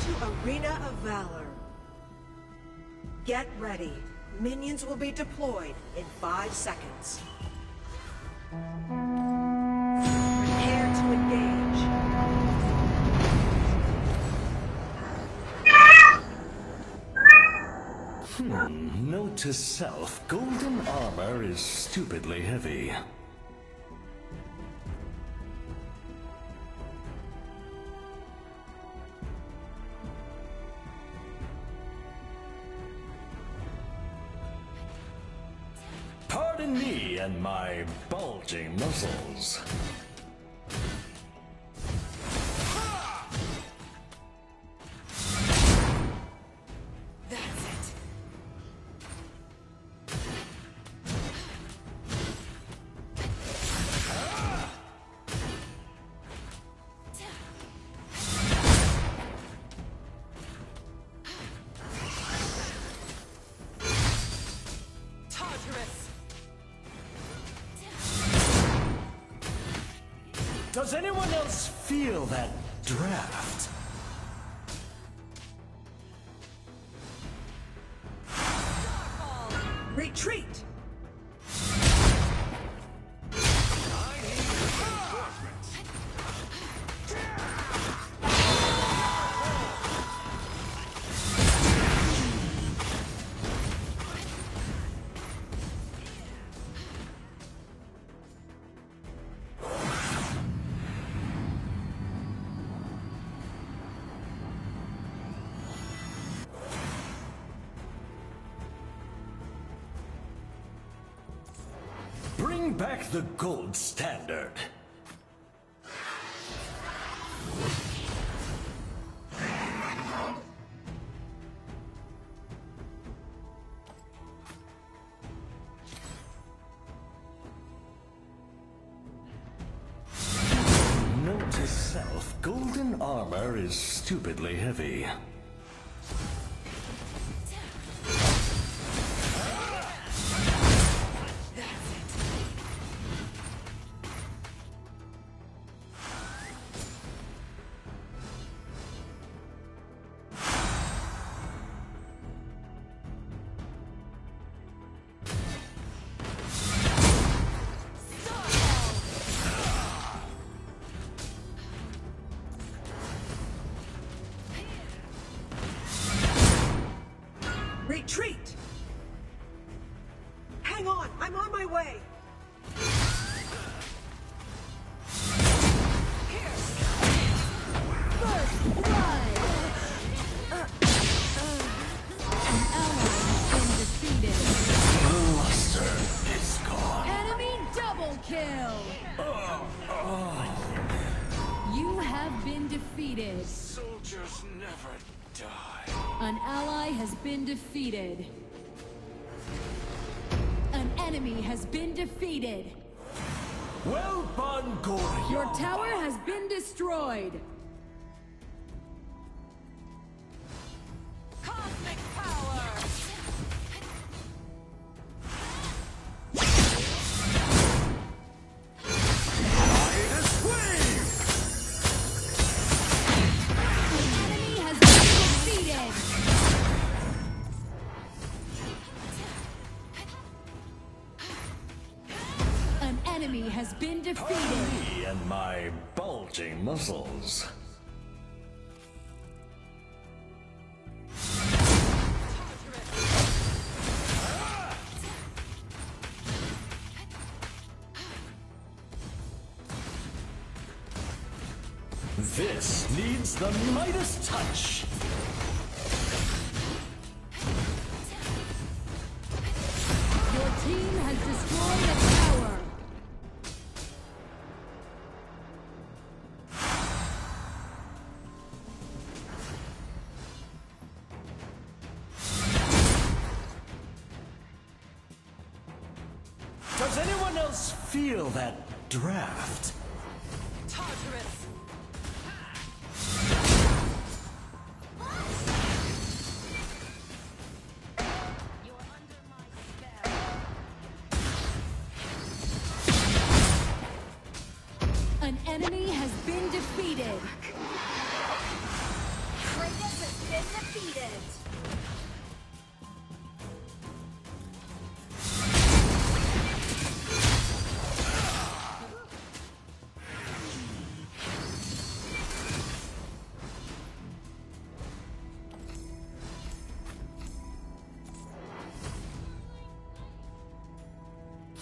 to Arena of Valor. Get ready. Minions will be deployed in 5 seconds. Prepare to engage. Note to self, golden armor is stupidly heavy. Pardon me and my bulging muscles. Does anyone else feel that draft? Retreat! Bring back the gold standard. Note to self, golden armor is stupidly heavy. Retreat! Hang on, I'm on my way! First blood! An ally has been defeated. The luster is gone. Enemy double kill! You have been defeated. Soldiers never die. An ally has been defeated. An enemy has been defeated. Well done, Gorion. Your tower has been destroyed. Cosmic power! Enemy has been defeated. Me and my bulging muscles. This needs the Midas touch. Your team has destroyed a tower. Does anyone else feel that draft? Tartarus! An enemy has been defeated. Greatness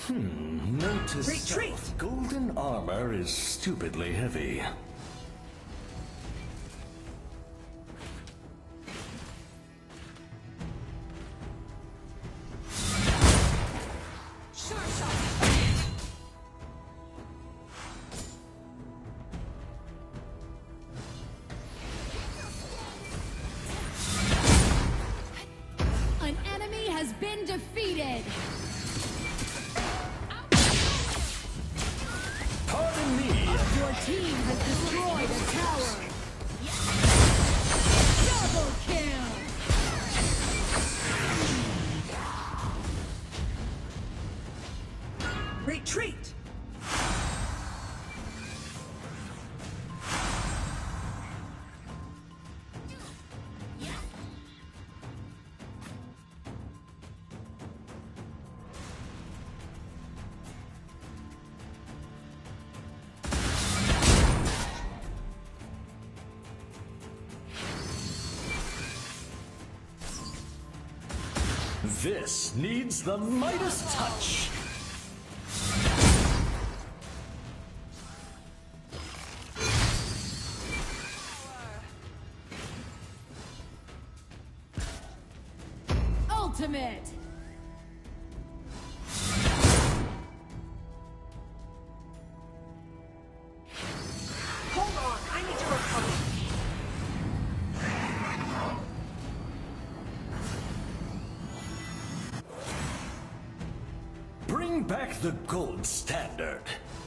Note to Retreat! self, golden armor is stupidly heavy. Sure shot. An enemy has been defeated. Pardon me! Your team has destroyed a tower. Double kill. Retreat! This needs the Midas touch! Ultimate. Hold on, I need to recover. Bring back the gold standard!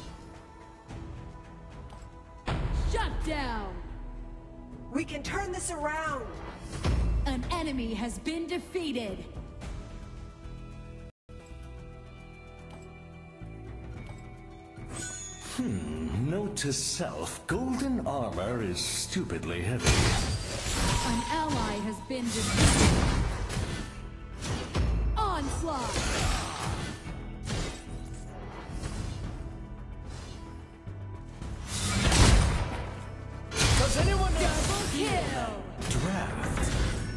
Shut down. We can turn this around. An enemy has been defeated. Note to self, golden armor is stupidly heavy. An ally has been defeated. Onslaught. Does anyone Double kill. draft?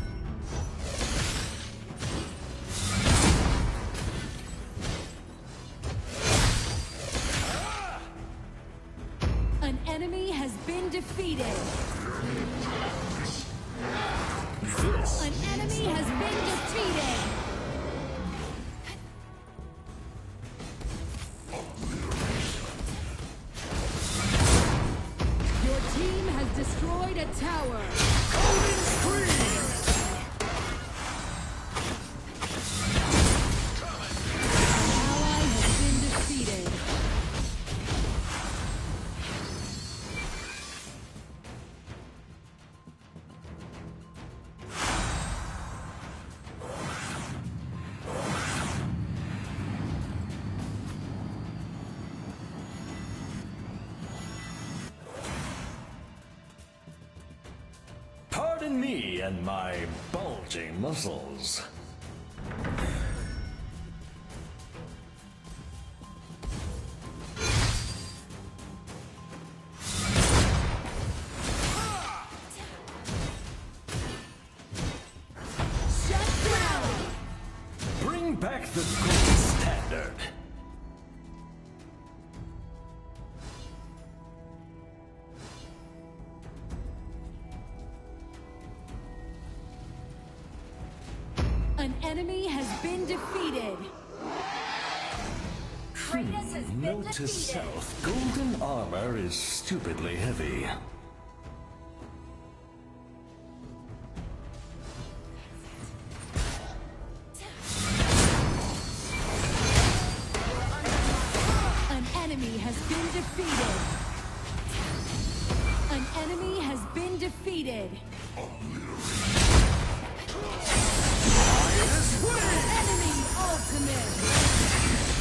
An enemy has been defeated. This An enemy has been defeated. Your team has destroyed a tower. An ally has been defeated. Pardon me and my bulging muscles. Shut down. Bring back the gold standard. An enemy has been defeated. Kratos has been Note to defeated. self, golden armor is stupidly heavy. An enemy has been defeated. An enemy has been defeated. Enemy ultimate.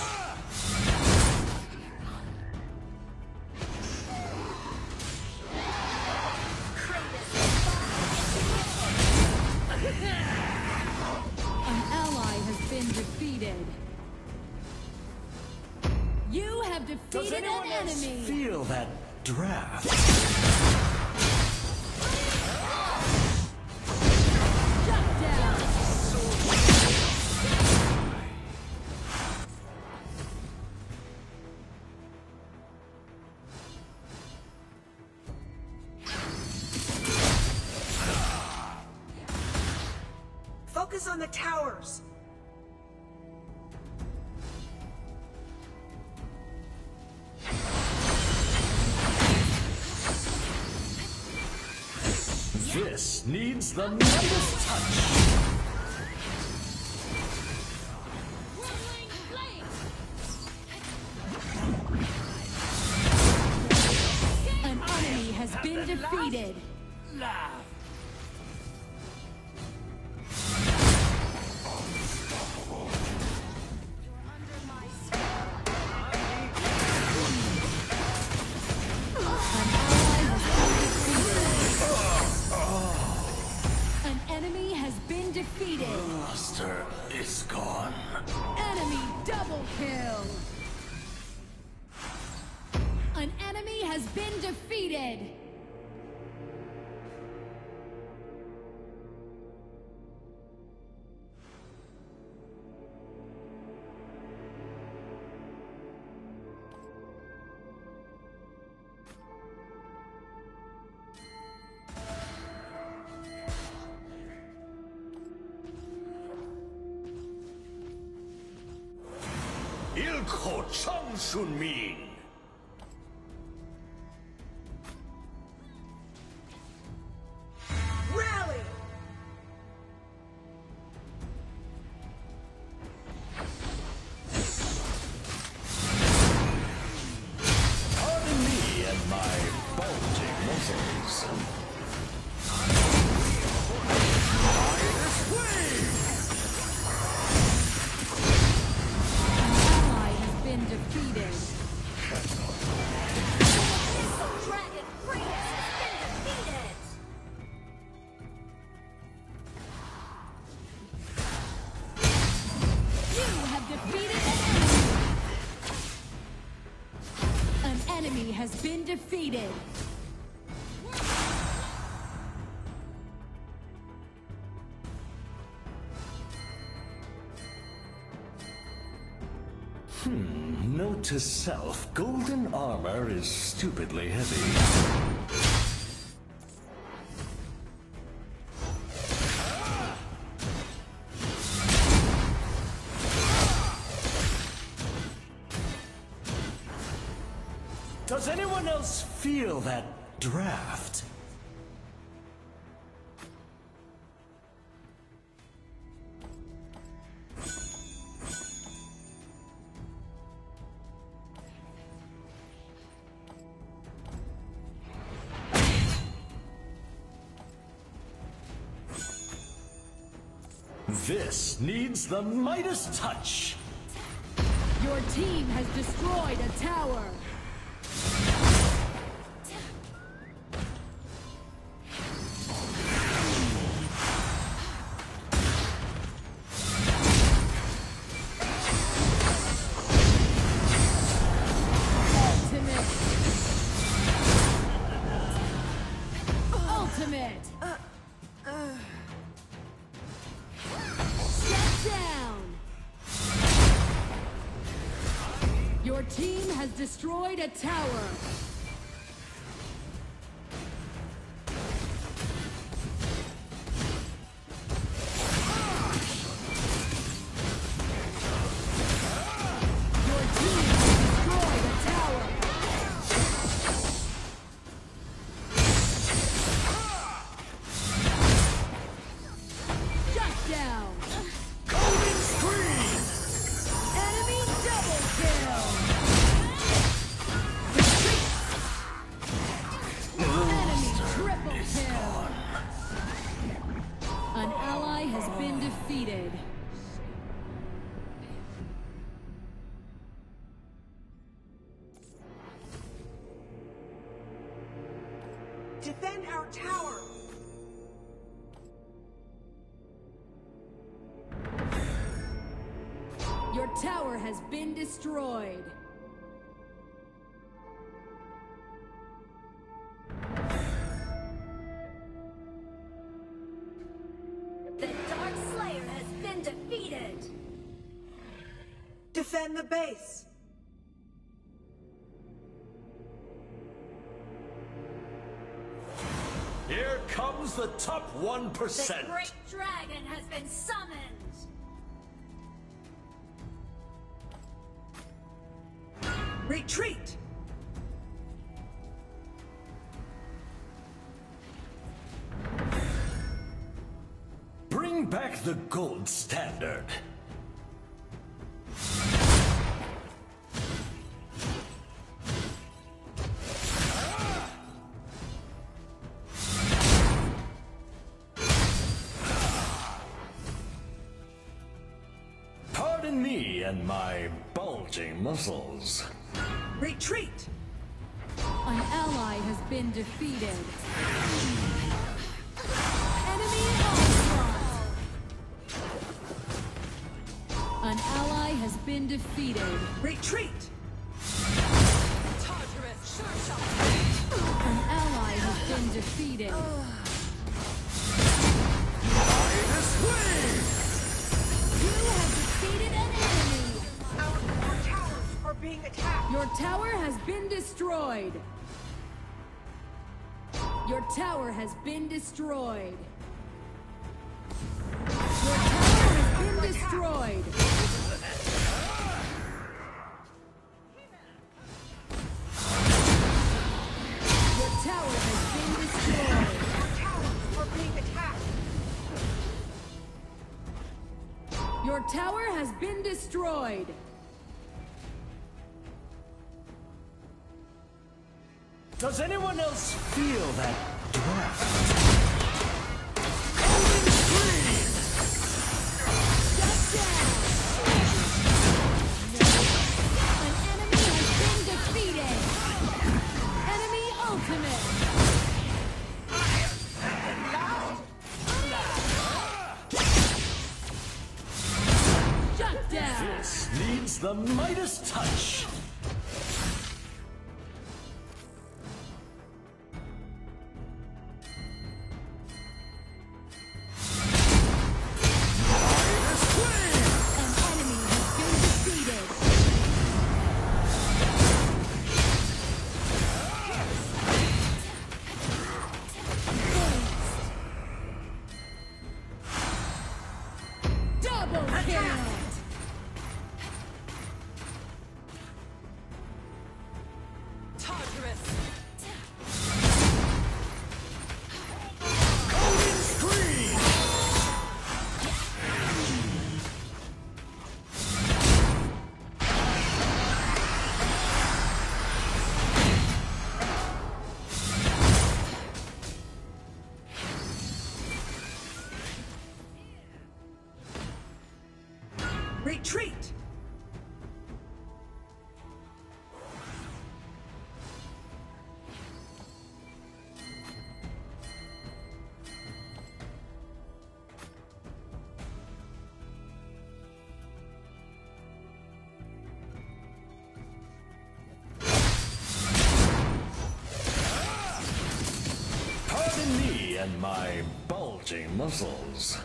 An ally has been defeated. You have Does defeated an anyone else enemy. feel that draft? Shut down. Focus on the towers. This needs the Midas touch. Whirling flame. An enemy has been defeated. Laugh. An enemy has been defeated. Master is gone. Enemy double kill. An enemy has been defeated. Ilko Chang Sun Min. Rally! Pardon me and my bulging muscles. Ally has been defeated. Dragon Prince has been defeated! You have defeated an enemy. An enemy has been defeated. Note to self, golden armor is stupidly heavy. Does anyone else feel that draft? This needs the Midas touch. Your team has destroyed a tower. Ultimate. Shut down. Your team has destroyed a tower. Your team has destroyed a tower. Shut down. Golden screen! Enemy double kill. Enemy triple kill. An ally has been defeated. Defend our tower! Your tower has been destroyed. The Dark Slayer has been defeated! Defend the base! Here comes comes the top 1%. The great dragon has been summoned. Retreat! Bring back the gold standard. Pardon me and my bulging muscles. Retreat! An ally has been defeated. Enemy onslaught. An ally has been defeated. Retreat! An ally has been defeated. You have defeated an enemy. Our core towers are being attacked! Your tower has been destroyed. Your tower has been destroyed. Your tower has been destroyed. Your tower has been destroyed. Our towers are being attacked! Your tower has been destroyed. Does anyone else feel that draft? Shut down. An enemy has been defeated. Enemy ultimate. Shut down. This needs the Midas touch. An enemy has been defeated. Double kill. Retreat! Pardon me and my bulging muscles.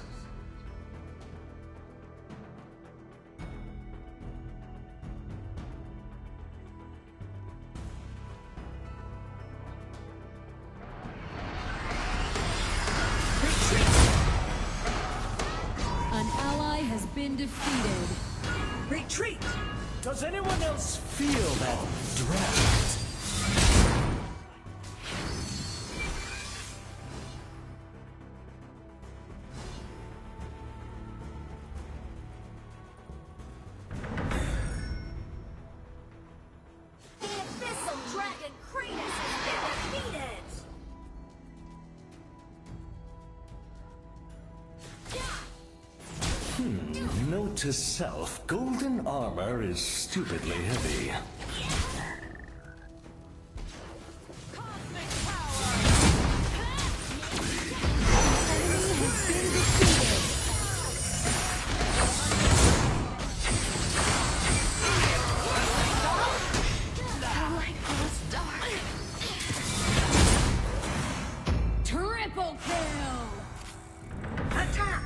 An ally has been defeated. Retreat! Does anyone else feel that draft? The abyssal dragon Kratos has been defeated. Note to self, golden armor is stupidly heavy. Enemy has been defeated. Triple kill. Attack!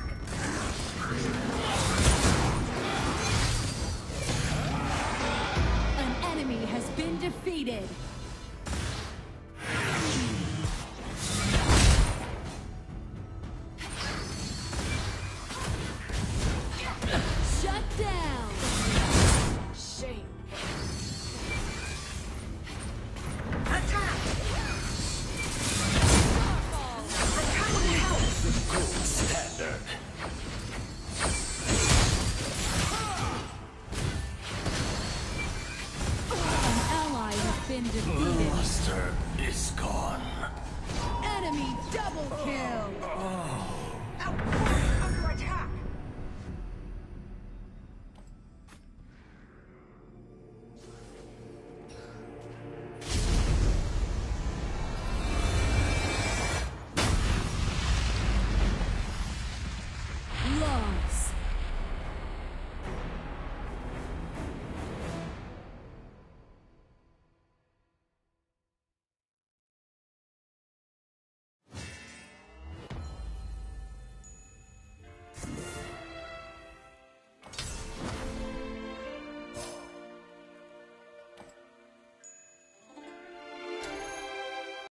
An enemy has been defeated. been The defeated. luster is gone. Enemy double kill. Oh.